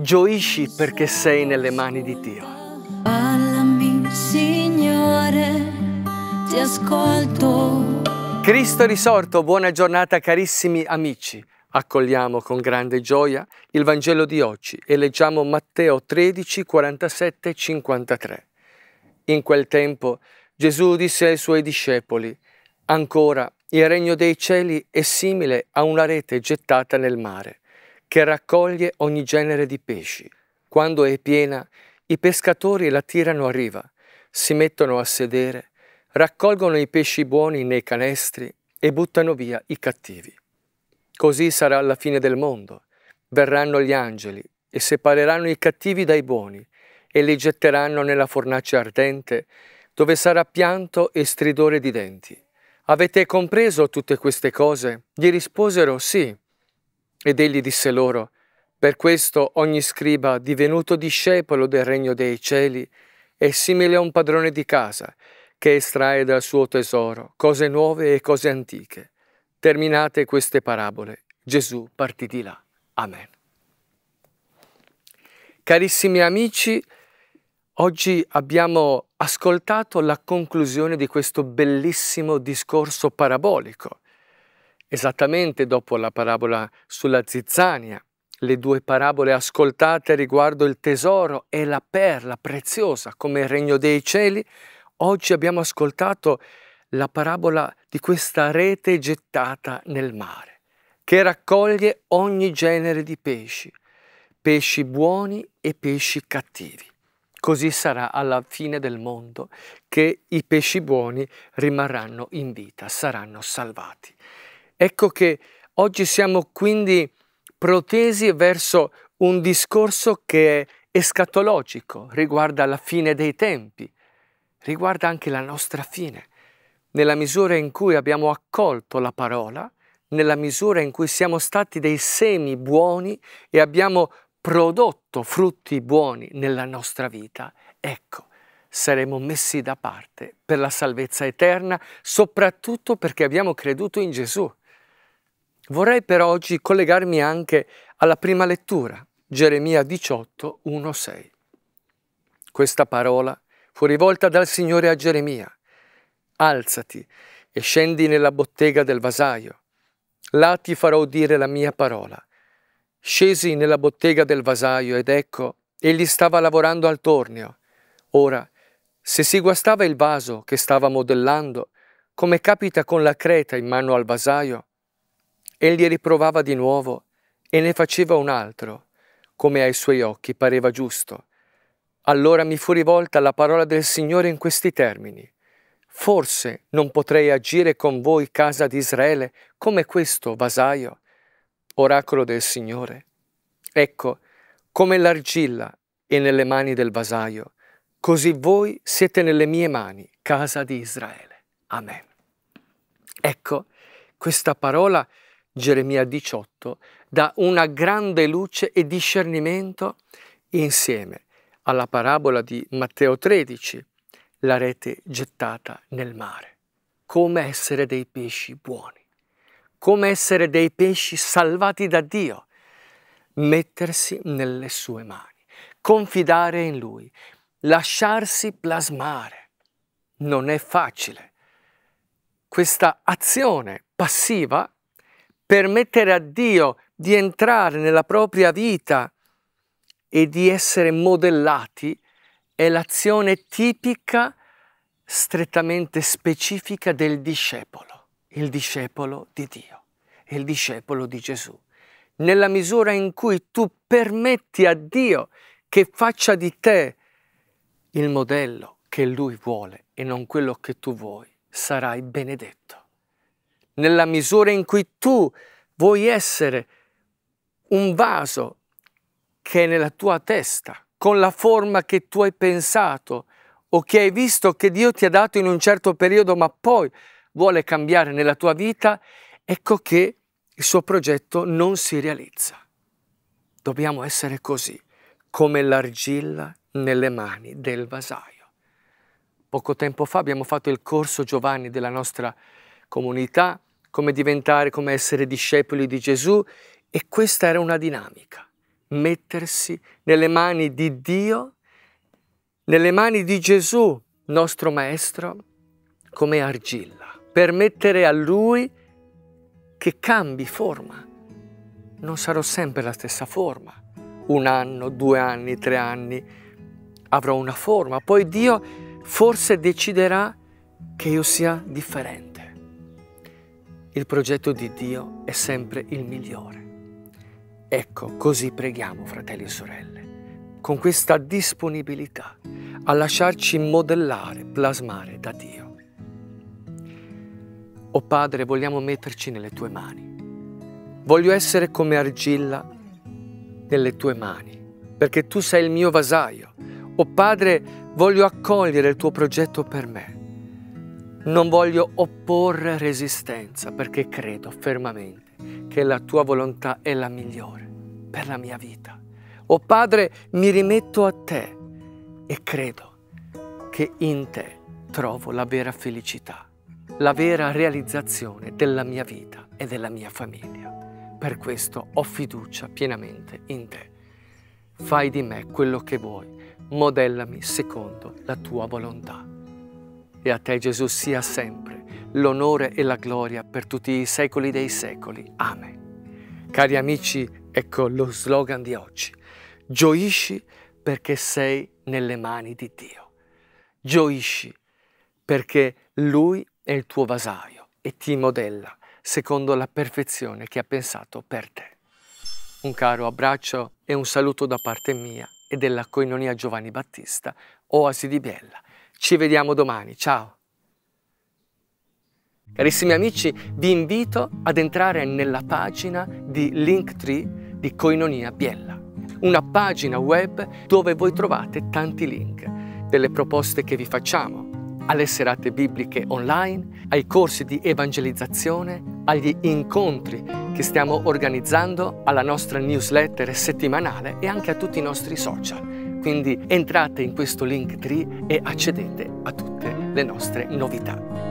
Gioisci perché sei nelle mani di Dio. Parlami, Signore, ti ascolto. Cristo è risorto, buona giornata carissimi amici. Accogliamo con grande gioia il Vangelo di oggi e leggiamo Matteo 13, 47, 53. In quel tempo Gesù disse ai suoi discepoli: «Ancora, il regno dei cieli è simile a una rete gettata nel mare, che raccoglie ogni genere di pesci. Quando è piena, i pescatori la tirano a riva, si mettono a sedere, raccolgono i pesci buoni nei canestri e buttano via i cattivi. Così sarà alla fine del mondo. Verranno gli angeli e separeranno i cattivi dai buoni e li getteranno nella fornace ardente, dove sarà pianto e stridore di denti. Avete compreso tutte queste cose?» Gli risposero: «Sì». Ed egli disse loro: «Per questo ogni scriba, divenuto discepolo del regno dei cieli, è simile a un padrone di casa, che estrae dal suo tesoro cose nuove e cose antiche». Terminate queste parabole, Gesù partì di là. Amen. Carissimi amici, oggi abbiamo ascoltato la conclusione di questo bellissimo discorso parabolico. Esattamente dopo la parabola sulla zizzania, le due parabole ascoltate riguardo il tesoro e la perla preziosa come il regno dei cieli, oggi abbiamo ascoltato la parabola di questa rete gettata nel mare, che raccoglie ogni genere di pesci, pesci buoni e pesci cattivi. Così sarà alla fine del mondo, che i pesci buoni rimarranno in vita, saranno salvati. Ecco che oggi siamo quindi protesi verso un discorso che è escatologico, riguarda la fine dei tempi, riguarda anche la nostra fine. Nella misura in cui abbiamo accolto la parola, nella misura in cui siamo stati dei semi buoni e abbiamo prodotto frutti buoni nella nostra vita, ecco, saremo messi da parte per la salvezza eterna, soprattutto perché abbiamo creduto in Gesù. Vorrei per oggi collegarmi anche alla prima lettura, Geremia 18, 1, 6. Questa parola fu rivolta dal Signore a Geremia: «Alzati e scendi nella bottega del vasaio. Là ti farò udire la mia parola». Scesi nella bottega del vasaio ed ecco, egli stava lavorando al tornio. Ora, se si guastava il vaso che stava modellando, come capita con la creta in mano al vasaio, egli riprovava di nuovo e ne faceva un altro, come ai suoi occhi pareva giusto. Allora mi fu rivolta la parola del Signore in questi termini: «Forse non potrei agire con voi, casa di Israele, come questo vasaio?» Oracolo del Signore: «Ecco, come l'argilla è nelle mani del vasaio, così voi siete nelle mie mani, casa di Israele». Amen. Ecco, questa parola, Geremia 18, dà una grande luce e discernimento insieme alla parabola di Matteo 13, la rete gettata nel mare. Come essere dei pesci buoni, come essere dei pesci salvati da Dio, mettersi nelle sue mani, confidare in Lui, lasciarsi plasmare. Non è facile. Questa azione passiva, permettere a Dio di entrare nella propria vita e di essere modellati, è l'azione tipica, strettamente specifica del discepolo, il discepolo di Dio, il discepolo di Gesù. Nella misura in cui tu permetti a Dio che faccia di te il modello che Lui vuole e non quello che tu vuoi, sarai benedetto. Nella misura in cui tu vuoi essere un vaso che è nella tua testa, con la forma che tu hai pensato o che hai visto che Dio ti ha dato in un certo periodo, ma poi vuole cambiare nella tua vita, ecco che il suo progetto non si realizza. Dobbiamo essere così, come l'argilla nelle mani del vasaio. Poco tempo fa abbiamo fatto il corso Giovanni della nostra comunità, come diventare, come essere discepoli di Gesù, e questa era una dinamica. mettersi nelle mani di Dio, nelle mani di Gesù, nostro Maestro, come argilla. Permettere a Lui che cambi forma. Non sarò sempre la stessa forma. 1 anno, 2 anni, 3 anni avrò una forma. Poi Dio forse deciderà che io sia differente. Il progetto di Dio è sempre il migliore. Ecco, così preghiamo, fratelli e sorelle, con questa disponibilità a lasciarci modellare, plasmare da Dio. O Padre, vogliamo metterci nelle Tue mani. Voglio essere come argilla nelle Tue mani, perché Tu sei il mio vasaio. O Padre, voglio accogliere il Tuo progetto per me. Non voglio opporre resistenza, perché credo fermamente che la Tua volontà è la migliore per la mia vita. O Padre, mi rimetto a Te e credo che in Te trovo la vera felicità, la vera realizzazione della mia vita e della mia famiglia. Per questo ho fiducia pienamente in Te. Fai di me quello che vuoi, modellami secondo la Tua volontà. E a Te, Gesù, sia sempre l'onore e la gloria per tutti i secoli dei secoli. Amen. Cari amici, ecco lo slogan di oggi. Gioisci perché sei nelle mani di Dio. Gioisci perché Lui è il tuo vasaio e ti modella secondo la perfezione che ha pensato per te. Un caro abbraccio e un saluto da parte mia e della Koinonia Giovanni Battista, Oasi di Biella. Ci vediamo domani, ciao! Carissimi amici, vi invito ad entrare nella pagina di Linktree di Koinonia Biella, una pagina web dove voi trovate tanti link, delle proposte che vi facciamo, alle serate bibliche online, ai corsi di evangelizzazione, agli incontri che stiamo organizzando, alla nostra newsletter settimanale e anche a tutti i nostri social. Quindi entrate in questo Linktree e accedete a tutte le nostre novità.